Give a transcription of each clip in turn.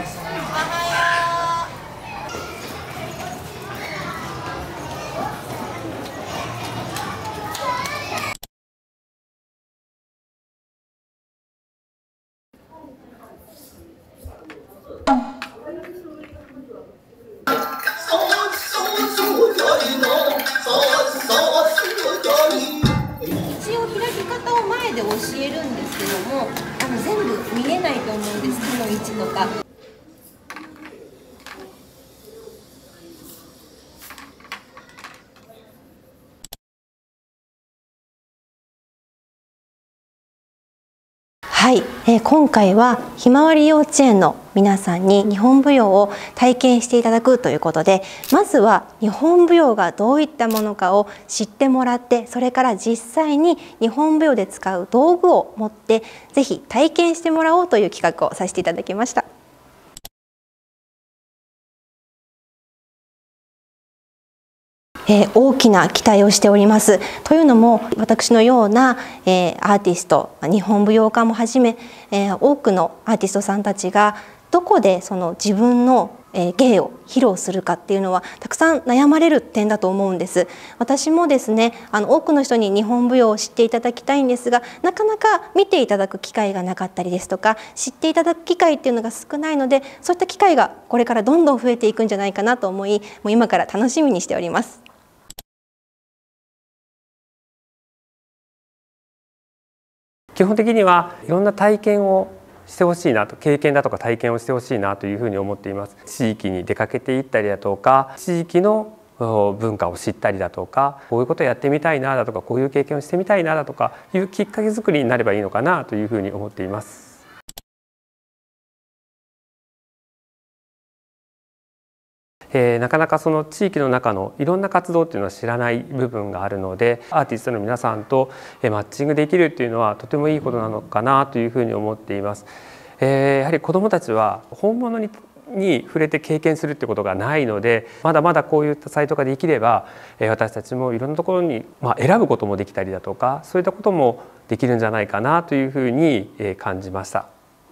一応開き方を前で教えるんですけども、全部見えないと思うんです、手の位置とか。はい、今回はひまわり幼稚園の皆さんに日本舞踊を体験していただくということで、まずは日本舞踊がどういったものかを知ってもらって、それから実際に日本舞踊で使う道具を持ってぜひ体験してもらおうという企画をさせていただきました。大きな期待をしております。というのも、私のような、アーティスト、日本舞踊家もはじめ、多くのアーティストさんたちがどこでその自分の芸を披露するかっていうのはたくさん悩まれる点だと思うんです。私もですね、多くの人に日本舞踊を知っていただきたいんですが、なかなか見ていただく機会がなかったりですとか、知っていただく機会っていうのが少ないので、そういった機会がこれからどんどん増えていくんじゃないかなと思い、もう今から楽しみにしております。 基本的にはいろんな体験をしてほしいなと、経験だとか体験をしてほしいなというふうに思っています。地域に出かけていったりだとか、地域の文化を知ったりだとか、こういうことをやってみたいなだとか、こういう経験をしてみたいなだとかいうきっかけ作りになればいいのかなというふうに思っています。なかなかその地域の中のいろんな活動っていうのは知らない部分があるので、アーティストの皆さんとマッチングできるっていうのはとてもいいことなのかなというふうに思っています。やはり子どもたちは本物に触れて経験するってことがないので、まだまだこういったサイトができれば私たちもいろんなところに選ぶこともできたりだとか、そういったこともできるんじゃないかなというふうに感じました。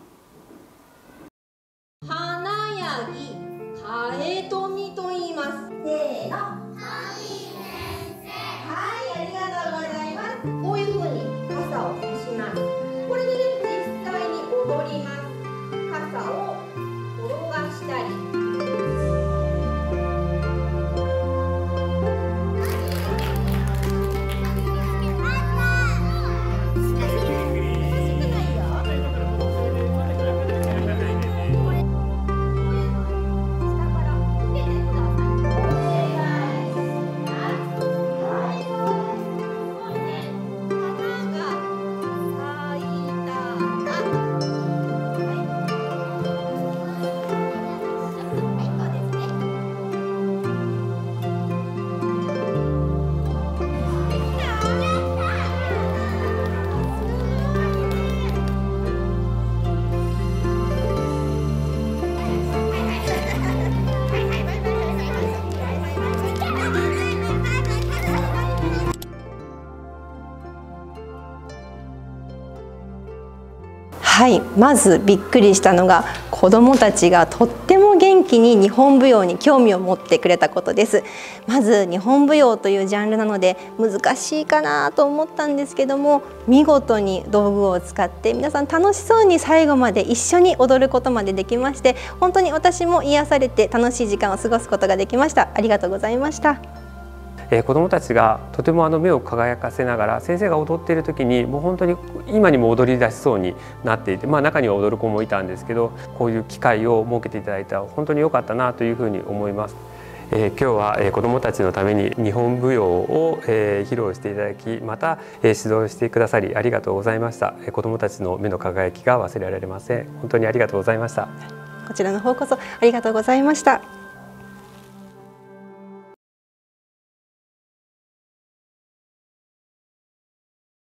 はい、まずびっくりしたのが子どもたちがとっても元気に日本舞踊に興味を持ってくれたことです。まず日本舞踊というジャンルなので難しいかなと思ったんですけども、見事に道具を使って皆さん楽しそうに最後まで一緒に踊ることまでできまして、本当に私も癒されて楽しい時間を過ごすことができました。ありがとうございました。 子どもたちがとても目を輝かせながら先生が踊っている時にもう本当に今にも踊り出しそうになっていて、中には踊る子もいたんですけど、こういう機会を設けていただいたら本当に良かったなというふうに思います。今日は子どもたちのために日本舞踊を披露していただき、また指導してくださりありがとうございました。子どもたちの目の輝きが忘れられません。本当にありがとうございました。 こちらの方こそありがとうございました。